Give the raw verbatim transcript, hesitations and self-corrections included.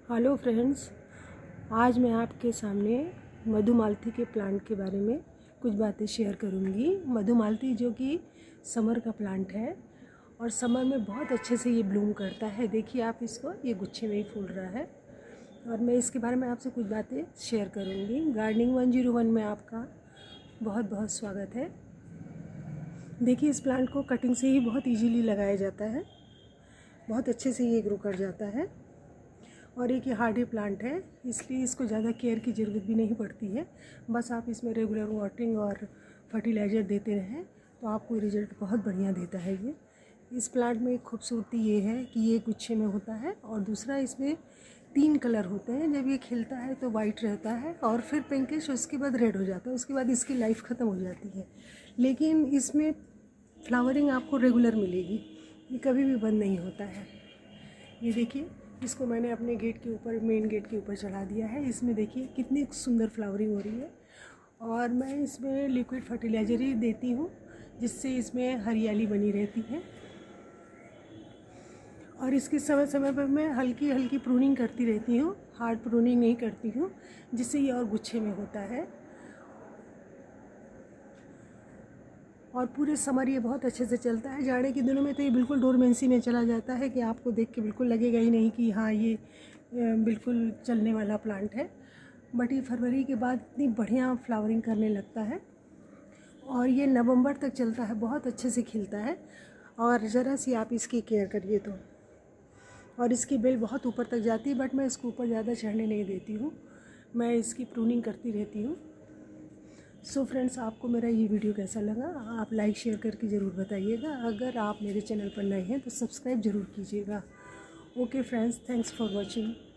Hello friends, आज मैं आपके सामने मधुमालती के प्लांट के बारे में कुछ बातें शेयर करूंगी। मधुमालती जो कि समर का प्लांट है और समर में बहुत अच्छे से ये ब्लूम करता है। देखिए आप इसको, ये गुच्छे में ही फूल रहा है और मैं इसके बारे में आपसे कुछ बातें शेयर करूंगी। गार्डनिंग वन ज़ीरो वन में आपका बहुत बहुत स्वागत है। देखिए इस प्लांट को कटिंग से ही बहुत ईजीली लगाया जाता है, बहुत अच्छे से ये ग्रो कर जाता है और एक ये हार्डी प्लांट है, इसलिए इसको ज़्यादा केयर की ज़रूरत भी नहीं पड़ती है। बस आप इसमें रेगुलर वाटरिंग और फर्टिलाइज़र देते रहें तो आपको रिजल्ट बहुत बढ़िया देता है। ये इस प्लांट में एक खूबसूरती ये है कि ये गुच्छे में होता है और दूसरा इसमें तीन कलर होते हैं। जब ये खिलता है तो वाइट रहता है और फिर पिंकिश, उसके बाद रेड हो जाता है, उसके बाद इसकी लाइफ ख़त्म हो जाती है। लेकिन इसमें फ्लावरिंग आपको रेगुलर मिलेगी, ये कभी भी बंद नहीं होता है। ये देखिए, इसको मैंने अपने गेट के ऊपर, मेन गेट के ऊपर चढ़ा दिया है। इसमें देखिए कितनी सुंदर फ्लावरिंग हो रही है और मैं इसमें लिक्विड फर्टिलाइज़र ही देती हूँ जिससे इसमें हरियाली बनी रहती है। और इसके समय समय पर मैं हल्की हल्की प्रूनिंग करती रहती हूँ, हार्ड प्रूनिंग नहीं करती हूँ, जिससे ये और गुच्छे में होता है। और पूरे समर ये बहुत अच्छे से चलता है। जाड़े के दिनों में तो ये बिल्कुल डोरमेंसी में चला जाता है कि आपको देख के बिल्कुल लगेगा ही नहीं कि हाँ ये बिल्कुल चलने वाला प्लांट है। बट ये फरवरी के बाद इतनी बढ़िया फ्लावरिंग करने लगता है और ये नवंबर तक चलता है, बहुत अच्छे से खिलता है। और ज़रा सी आप इसकी केयर करिए तो। और इसकी बेल बहुत ऊपर तक जाती है, बट मैं इसको ऊपर ज़्यादा चढ़ने नहीं देती हूँ, मैं इसकी प्रूनिंग करती रहती हूँ। सो so फ्रेंड्स, आपको मेरा ये वीडियो कैसा लगा आप लाइक शेयर करके ज़रूर बताइएगा। अगर आप मेरे चैनल पर नए हैं तो सब्सक्राइब ज़रूर कीजिएगा। Okay friends, thanks for watching.